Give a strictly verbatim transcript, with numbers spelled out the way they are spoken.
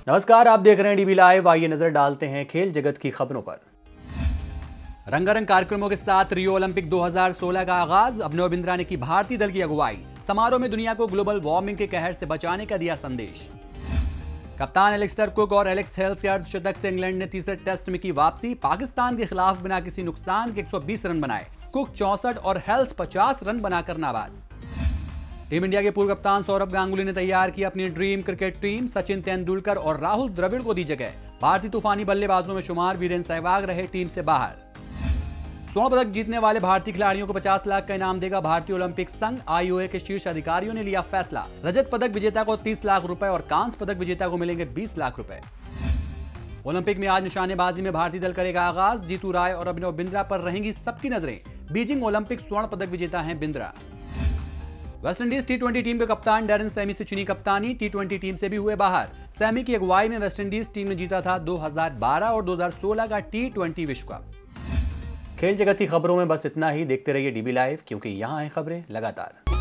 नमस्कार, आप देख रहे हैं डीबी लाइव। आइए नजर डालते हैं खेल जगत की खबरों पर। रंगारंग कार्यक्रमों के साथ रियो ओलंपिक दो हज़ार सोलह का आगाज। अभिनव बिंद्रा ने की भारतीय दल की अगुवाई। समारोह में दुनिया को ग्लोबल वार्मिंग के कहर से बचाने का दिया संदेश। कप्तान एलिस्टर कुक और एलेक्स हेल्स के अर्धशतक से इंग्लैंड ने तीसरे टेस्ट में की वापसी। पाकिस्तान के खिलाफ बिना किसी नुकसान के एक सौ बीस रन बनाए। कुक चौसठ और हेल्स पचास रन बनाकर नाबाद। टीम इंडिया के पूर्व कप्तान सौरभ गांगुली ने तैयार की अपनी dream cricket team. Sachin Tendulkar और राहुल द्रविड़ को दी जगह। भारतीय तूफानी बल्लेबाजों में शुमार वीरेंद्र सहवाग रहे टीम से बाहर। स्वर्ण पदक जीतने वाले भारतीय खिलाड़ियों को पचास लाख का इनाम देगा भारतीय ओलंपिक संघ। आईओए के शीर्ष अधिकारियों ने लिया फैसला। रजत पदक विजेता को तीस लाख रुपए और कांस्य पदक विजेता को मिलेंगे बीस लाख रुपए। ओलंपिक में आज निशानेबाजी में भारतीय दल करेगा आगाज। जीतू राय और अभिनव बिंद्रा पर रहेंगी सबकी नजरें। बीजिंग ओलंपिक स्वर्ण पदक विजेता हैं Bindra. West Indies T twenty team के कप्तान डैरेन सैमी से चुनी कप्तानी। टी ट्वेंटी टीम से भी हुए बाहर। सैमी की अगुवाई में वेस्टइंडीज टीम ने जीता था दो हज़ार बारह और दो हज़ार सोलह का टी ट्वेंटी विश्व कप। खेल जगत की खबरों में बस इतना ही। देखते रहिए डीबी लाइव, क्योंकि यहाँ है खबरें लगातार।